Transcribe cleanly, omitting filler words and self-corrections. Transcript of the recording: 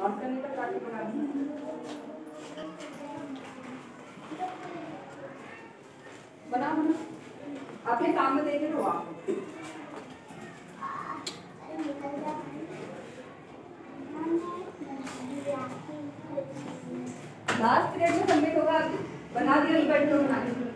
On करने तक काट के बना बना बना अपने काम में देखे तो आप लास्ट पीरियड में सबमिट होगा। बना दिया रिकॉर्ड तो बना दिया।